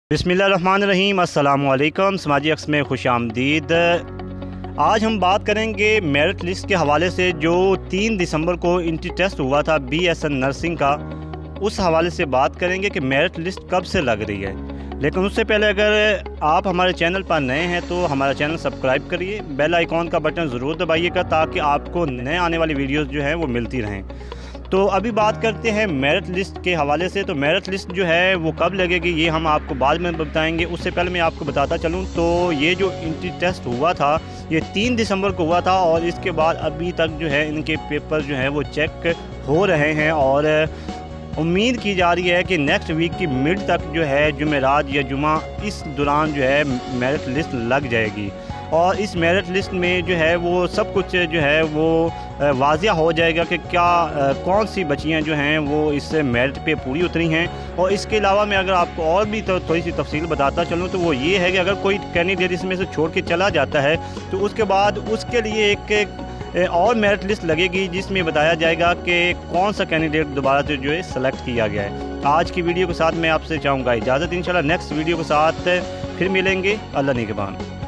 बिस्मिल्लाहिर्रहमानिर्रहीम। अस्सलामुअलैकुम। समाजी अक्स में खुश आमदीद। आज हम बात करेंगे मेरिट लिस्ट के हवाले से जो 3 दिसंबर को इंट्री टेस्ट हुआ था BSN नर्सिंग का, उस हवाले से बात करेंगे कि मेरिट लिस्ट कब से लग रही है। लेकिन उससे पहले अगर आप हमारे चैनल पर नए हैं तो हमारा चैनल सब्सक्राइब करिए, बेल आइकॉन का बटन ज़रूर दबाइएगा ताकि आपको नए आने वाली वीडियोज़ जो हैं वो मिलती रहें। तो अभी बात करते हैं मेरिट लिस्ट के हवाले से। तो मेरिट लिस्ट जो है वो कब लगेगी ये हम आपको बाद में बताएंगे। उससे पहले मैं आपको बताता चलूँ तो ये जो इंट्री टेस्ट हुआ था ये 3 दिसंबर को हुआ था और इसके बाद अभी तक जो है इनके पेपर जो हैं वो चेक हो रहे हैं और उम्मीद की जा रही है कि नेक्स्ट वीक की मिड तक जो है जुमेरात या जुमा इस दौरान जो है मेरिट लिस्ट लग जाएगी और इस मेरिट लिस्ट में जो है वो सब कुछ जो है वो वाज़िया हो जाएगा कि क्या कौन सी बच्चियां जो हैं वो इस मेरिट पे पूरी उतरी हैं। और इसके अलावा मैं अगर आपको और भी थोड़ी सी तफसील बताता चलूँ तो वो ये है कि अगर कोई कैंडिडेट इसमें से छोड़ के चला जाता है तो उसके बाद उसके लिए एक और मेरिट लिस्ट लगेगी जिसमें बताया जाएगा कि कौन सा कैंडिडेट दोबारा से जो है सेलेक्ट किया गया है। आज की वीडियो के साथ मैं आपसे चाहूँगा इजाज़त। इंशाल्लाह नेक्स्ट वीडियो के साथ फिर मिलेंगे। अल्लाह निगहबान।